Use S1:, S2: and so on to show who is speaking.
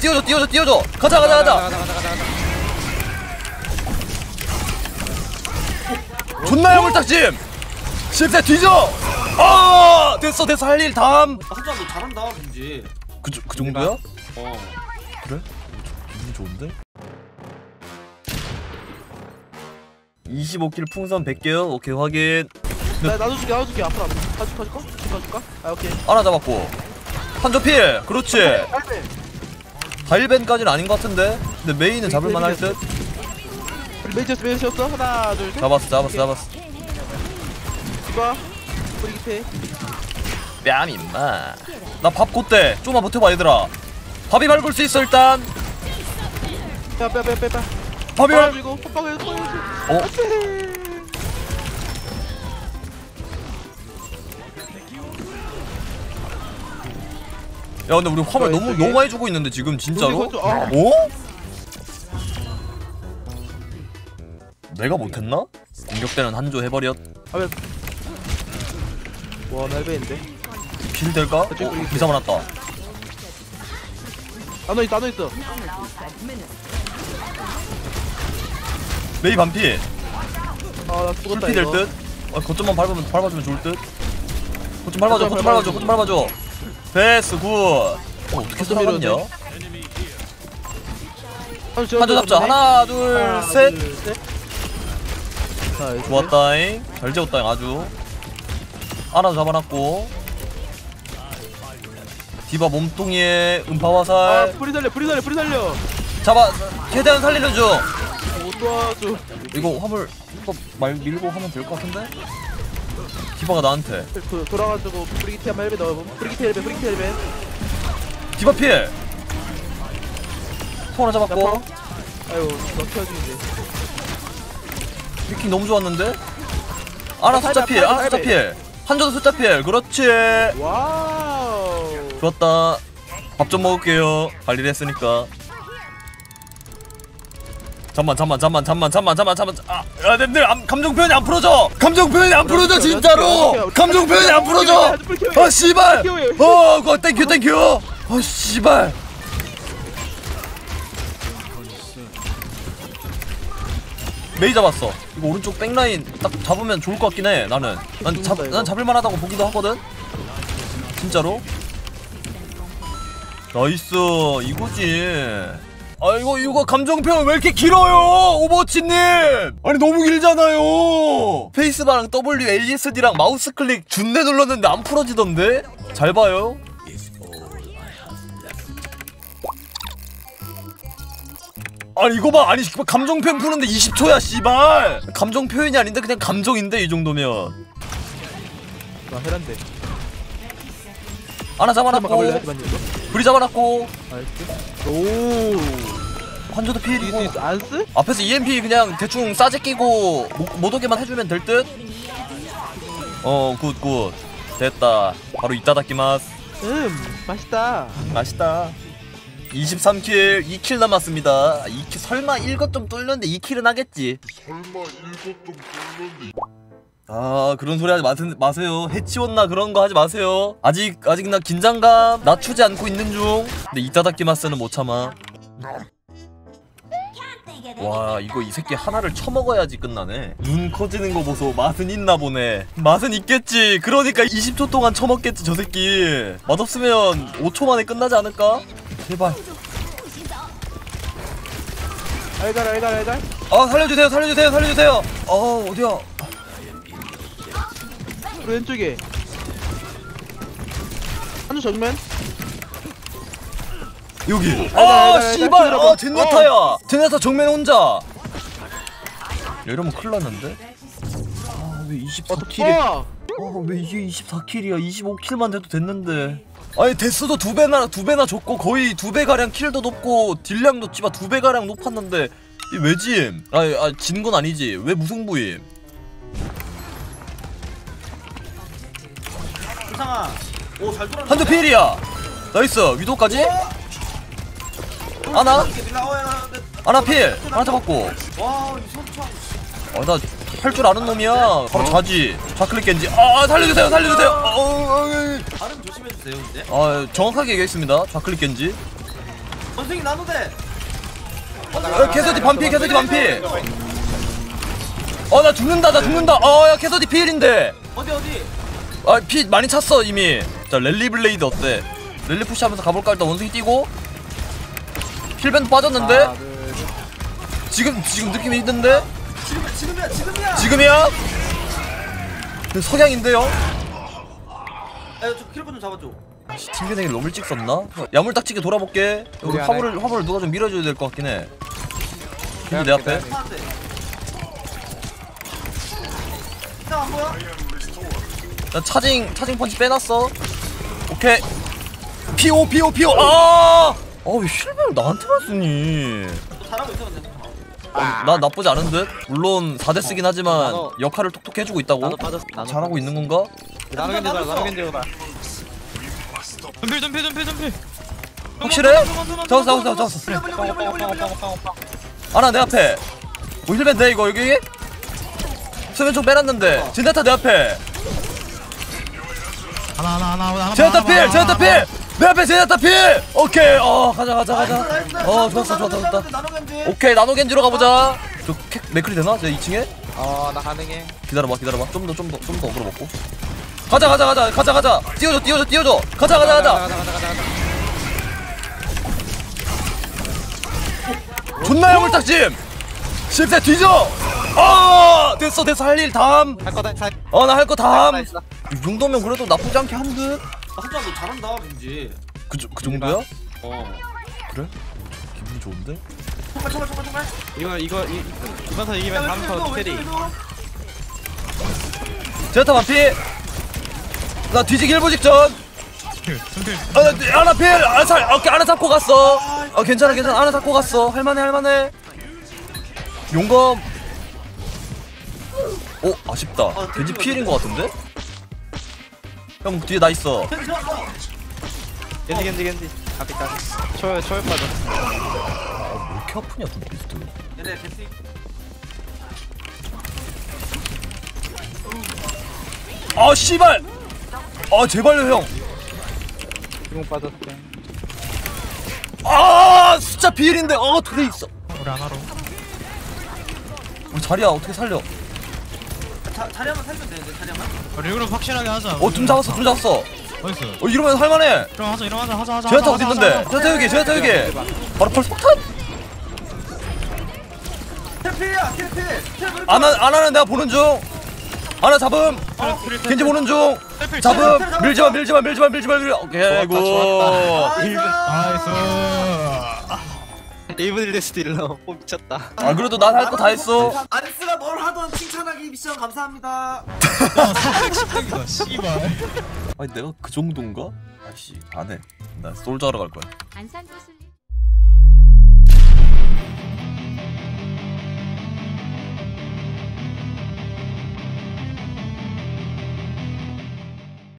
S1: 띄워줘. 가자. 존나 야물딱짐. 실세 뒤져. 아 됐어 할 일 다음.
S2: 한자 너 잘한다 왠지.
S1: 그 정도야?
S2: 어.
S1: 그래? 기분이 좋은데? 25킬 풍선 100개요? 오케이 확인.
S3: 나도 줄게 앞으로 가줄까? 아 오케이.
S1: 하나 잡았고 한조필 그렇지. 다일벤까지는 아닌 것 같은데? 근데 메인은 잡을만 할 듯?
S3: 메이저였어? 하나 둘 셋.
S1: 잡았어
S3: 이봐 뿌리 기태.
S1: 뺨 임마. 나 밥 곧대. 좀만 버텨봐 얘들아. 밥이 밟을 수 있어 일단.
S3: 빼.
S1: 밥이 밟.
S3: 그리고 호빵을 보여줘.
S1: 야 근데 우리 화물 너무 많이 주고 있는데 지금 진짜로? 어? 내가 못했나? 공격대는 한조 해버렸.
S3: 와 날배인데.
S1: 필 될까? 기사 많았다.
S3: 나눠 있어.
S1: 메이 반피.
S3: 나 죽었다.
S1: 풀피 될 듯? 거점만 밟아주면 좋을 듯? 거점 밟아줘. 베스 굿. 어떻게 들어갔냐? 한조 잡자. 하나 둘 셋. 좋았다잉. 잘 재웠다잉 아주. 하나 잡아놨고. 디바 몸뚱이에 음파화살.
S3: 불이 달려.
S1: 잡아. 최대한 살리는 중.
S3: 못 도와줘.
S1: 이거 화물 말 밀고 하면 될 것 같은데? 디바가 나한테.
S3: 돌아가지고 브리기티 한번 헬베 넣어보. 브리기티 헬베.
S1: 디바 필. 통 하나 잡았고.
S3: 아유 너 키워주는데.
S1: 피킹 너무 좋았는데? 아나 숫자 필. 한조도 숫자 필. 그렇지.
S3: 와우.
S1: 좋았다. 밥 좀 먹을게요. 할 일 했으니까. 잠만. 야, 님들 감정 표현이 안 풀어져. 진짜로. 감정 표현이 안 풀어져. 아 씨발. 그거 땡큐. 아 씨발. 메이 잡았어. 이거 오른쪽 백라인 딱 잡으면 좋을 것 같긴 해. 난 잡을만하다고 보기도 하거든. 진짜로. 나이스 이거지. 아 이거 감정 표현 왜 이렇게 길어요 오버워치님. 아니 너무 길잖아요. 페이스바랑 W, LSD랑 마우스 클릭 준내 눌렀는데 안 풀어지던데? 잘 봐요. 아니 이거 봐. 아니 감정 표현 푸는데 20초야 씨발. 감정 표현이 아닌데 그냥 감정인데 이 정도면.
S3: 나 헤란데.
S1: 하나 잡아놨고. 불이 잡아놨고.
S3: 오.
S1: 한조도 필이고.
S3: 안쓰?
S1: 앞에서 EMP 그냥 대충 싸제 끼고 못 오게만 해주면 될 듯? 굿 됐다. 바로 이따다키마스.
S3: 맛있다.
S1: 23킬 2킬 남았습니다. 2킬 설마 1것 좀 뚫렸는데 2킬은 하겠지. 아 그런 소리 하지 마세요. 해치웠나 그런 거 하지 마세요. 아직 나 긴장감 낮추지 않고 있는 중. 근데 이따다키마스는 못 참아. 와 이거 이 새끼 하나를 쳐먹어야지 끝나네. 눈 커지는 거 보소. 맛은 있나 보네. 맛은 있겠지. 그러니까 20초 동안 쳐먹겠지 저 새끼. 맛없으면 5초 만에 끝나지 않을까? 제발.
S3: 알갈.
S1: 아 살려주세요. 어디야?
S3: 왼쪽에. 한쪽 정면.
S1: 여기. 씨발. 제네타 정면 혼자. 야, 이러면 큰일 났는데? 왜 24킬이? 왜 이게 24킬이야? 25킬만 돼도 됐는데. 아니 됐어도 두 배나 줬고 거의 2배가량 킬도 높고 딜량도 씨발 2배가량 높았는데 이 왜 짐? 진 건 아니지. 왜 무승부임?
S2: 이상아. 오 잘 돌아.
S1: 한조 필이야. 나이스. 위도까지? 하나 필. 하나 잡았고.
S2: 와 이선창.
S1: 나 할 줄 아는 놈이야. 바로 자지. 좌클릭 겐지. 살려주세요.
S2: 발음 조심해주세요 근데.
S1: 정확하게 얘기했습니다. 좌클릭 겐지.
S2: 원숭이 나노대.
S1: 캐서디 반피 캐서디 반피. 나 죽는다 나 죽는다. 야 캐서디 피일인데.
S2: 어디?
S1: 피 많이 찼어 이미. 자 랠리 블레이드 어때? 랠리 푸시하면서 가볼까? 일단 원숭이 뛰고. 힐밴드 빠졌는데? 지금 느낌이 있는데? 지금이야? 석양인데요?
S2: 저 킬러 좀 잡아줘.
S1: 튕겨내기 너무 일찍 썼나? 야물딱지게 돌아볼게. 여기 화물을 누가 좀 밀어줘야 될 것 같긴 해. 근데 내 앞에.
S2: 일단 안 보여?
S1: 나 차징 펀치 빼놨어. 오케이. 피오. 왜 힐밴을 나한테만 쓰니?
S2: 너 잘하고 있어 근데.
S1: 나 나쁘지 않은 듯? 물론 4대 쓰긴 하지만 역할을 톡톡 해주고 있다고?
S3: 나도 빠졌어.
S1: 잘하고 있는 건가?
S3: 나노 겐지다.
S4: 덤필.
S1: 확실해? 잡았어. 아나 내 앞에. 뭐 힐밴 돼 이거 여기? 수면 좀 빼놨는데 진다타 내 앞에.
S4: 하나.
S1: 제나타 필! 내 앞에 제나타 필! 오케이 가자. 좋았어. 오케이 나노겐지로 가보자. 저 맥클이 되나? 제 2층에?
S3: 나 가능해.
S1: 기다려봐. 좀 더 어그로 먹고. 가자. 뛰어줘. 가자. 존나 야물딱짐! 실세 뒤져! 됐어 할 일 다음.
S3: 할 거다.
S1: 나 할 거 다음. 이 정도면 그래도 나쁘지 않게 한 듯.
S2: 하지만 너 잘한다 왠지.
S1: 그 정도야? 그래? 기분이 좋은데?
S2: 정말.
S3: 이번 턴 이기면 다음 턴 캐리.
S1: 제타 반피. 나 뒤지기 일보 직전. 하나 필. 하나 잡고 갔어. 괜찮아. 하나 잡고 갔어. 할만해. 용검. 아쉽다. 왠지 피일인 것 같은데? 형 뒤에 나 있어.
S3: 겐지. 까비. 초월 빠져.
S1: 왜 이렇게 아프냐 둠피스트.
S2: 얘네 개피.
S1: 씨발. 제발요 형.
S3: 지금 빠졌어.
S1: 숫자 비일인데 둘에 있어.
S4: 우리 하나로.
S1: 우리 자리야 어떻게 살려?
S2: 자리야만 살면 되는데 자리야만.
S4: 리그룹 확실하게 하자.
S1: 둠 잡았어.
S4: 어딨어?
S1: 이러면 할만해.
S4: 하자.
S1: 제나타 어디 있는데? 제나타 여기. 바로 펄스 폭탄?
S2: 킬필이야.
S1: 안 하는 내가 보는 중. 하나 잡음. 겐지 보는 중. 잡음. 밀지마. 오케이 굿.
S4: 나이스.
S3: 1분 1대 스틸러. 미쳤다.
S1: 그래도 난 할 거 다 했어.
S2: 안스가 뭘 하던 칭찬하기 미션 감사합니다.
S4: 이거 씨발.
S1: 내가 그 정도인가? 안 해. 나 솔저 하러 갈 거야.
S5: 안산 고수